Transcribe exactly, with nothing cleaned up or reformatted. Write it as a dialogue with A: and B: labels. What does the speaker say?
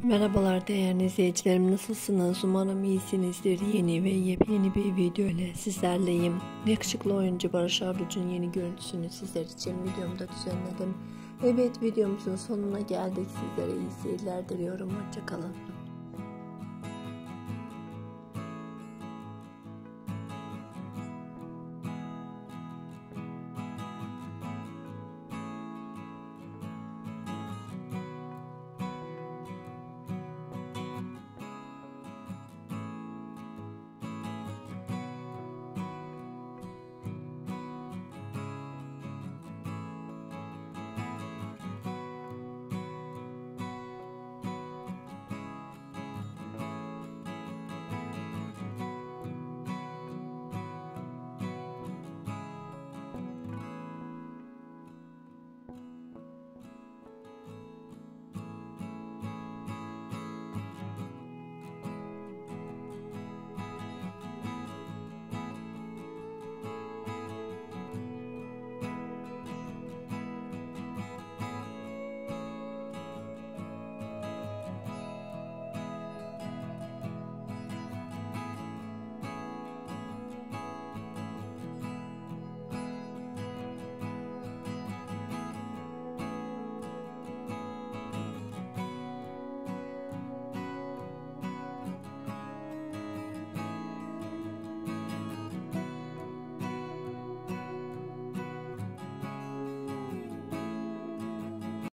A: Merhabalar değerli izleyicilerim, nasılsınız? Umarım iyisinizdir. Yeni ve yepyeni bir video ile sizlerleyim. Yakışıklı oyuncu Barış Arduç'un yeni görüntüsünü sizler için videomda düzenledim. Evet, videomuzun sonuna geldik. Sizlere iyi seyirler diliyorum. Hoşçakalın.